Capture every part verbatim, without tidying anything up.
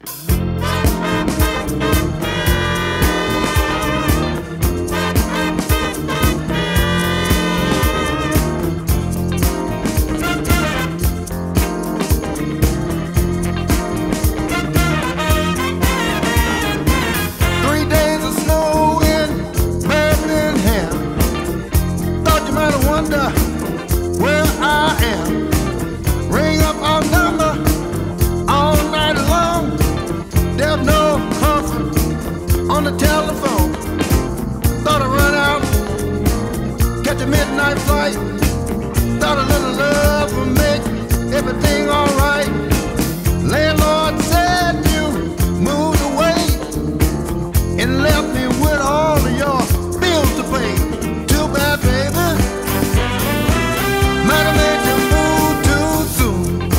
Where I am, ring up our number all night long. There's no comfort on the telephone. Thought I'd run out, catch a midnight flight. Thought a little love would make everything alright. Landlord said you moved away and left me with all of your bills to pay. Too bad, baby. Might have made you move too soon.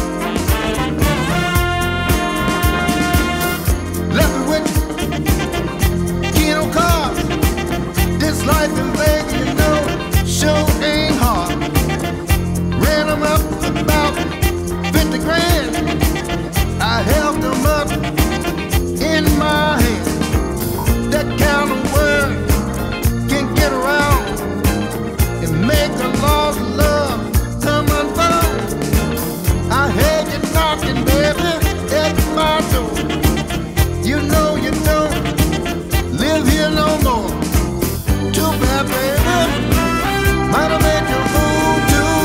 Left me with Keno cars. This life in Vegas, you know, sure ain't hard. Ran them up about fifty grand. I held them up in my hand. That kind of word can get around and make a lost love come unfold. I heard you knocking, baby, at my door. You know you don't live here no more. Too bad, baby, might have made you move too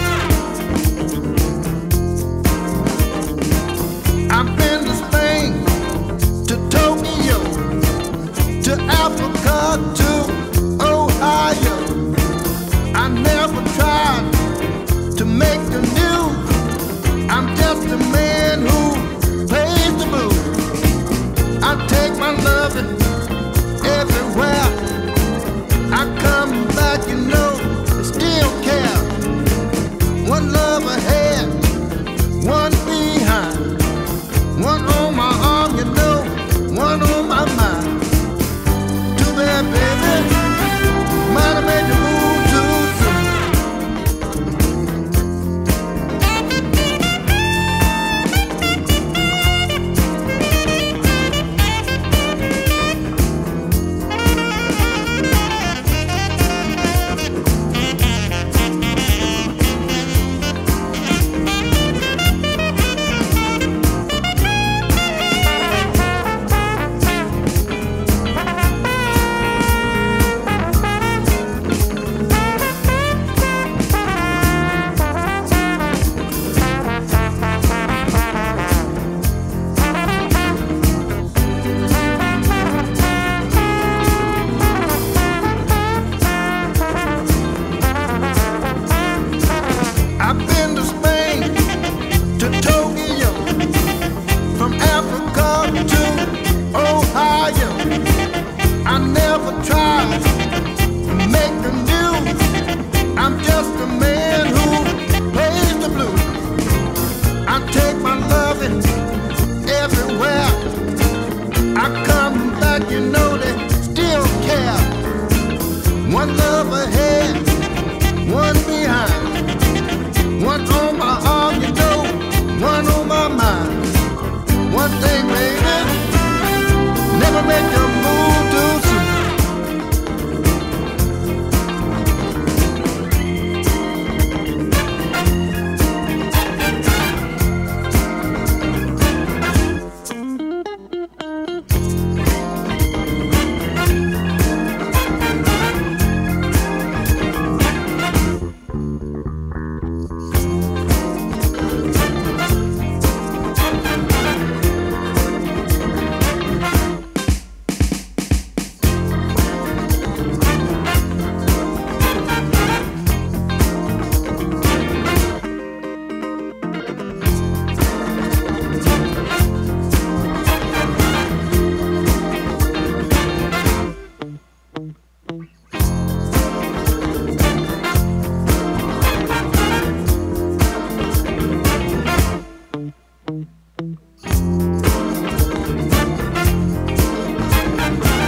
soon. I've been to Spain, to Tokyo, to Africa, to Ohio. I never tried to make the news. I'm just a man who plays the blues. I take my loving everywhere. I come back, you know, I still care. One love ahead, one behind. One on my arm, you know, one on my mind. Too bad, baby, might have made you move too soon. I've been to Spain, to Tokyo, from Africa to Ohio. I never tried to make the news. I'm just a man who plays the blues. I take my loving everywhere. I come back, you know, they still care. One love ahead, one behind. One on my arm, you know, one on my mind. One thing, baby, never make a move too soon.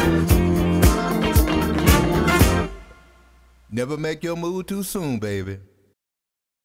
Never make your move too soon, baby.